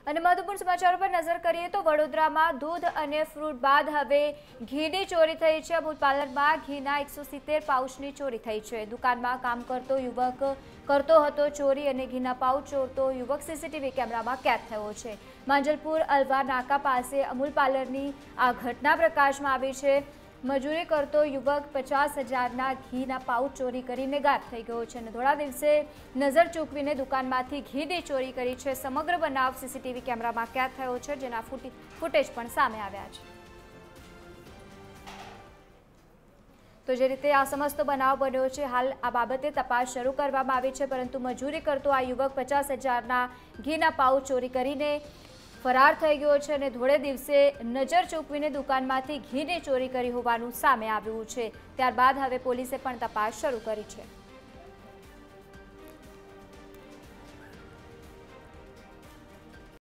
અને મહત્વપૂર્ણ સમાચારો પર નજર કરીએ તો વડોદરામાં દૂધ અને ફ્રૂટ બાદ હવે ઘીની ચોરી થઈ છે। અમૂલ પાર્લરમાં ઘીના 170 પાઉચની ચોરી થઈ છે। દુકાનમાં કામ કરતો યુવક કરતો હતો ચોરી અને ઘીના પાઉચ ચોરતો યુવક સીસીટીવી કેમેરામાં કેદ થયો છે। માંજલપુર અલવા નાકા પાસે અમૂલ પાર્લરની આ ઘટના પ્રકાશમાં આવી છે। મજૂરી કરતો યુવક 50,000ના ઘીના પાઉચ ચોરી કરીને ગાયબ થઈ ગયો છે અને થોડા દિવસે નજર ચૂકવીને દુકાનમાંથી ઘીની ચોરી કરી છે। સમગ્ર બનાવ સીસીટીવી કેમેરામાં કેદ થયો છે, જેના ફૂટેજ પણ સામે આવ્યા છે। તો જે રીતે આ સમસ્ત બનાવ બન્યો છે, હાલ આ બાબતે તપાસ શરૂ કરવામાં આવી છે, પરંતુ મજૂરી કરતો આ યુવક 50,000ના ઘીના પાઉચ ચોરી કરીને ફરાર થઈ ગયો છે અને થોડે દિવસે નજર ચૂકવીને દુકાનમાંથી ઘીની ચોરી કરી હોવાનું સામે આવ્યું છે। ત્યારબાદ હવે પોલીસે પણ તપાસ શરૂ કરી છે।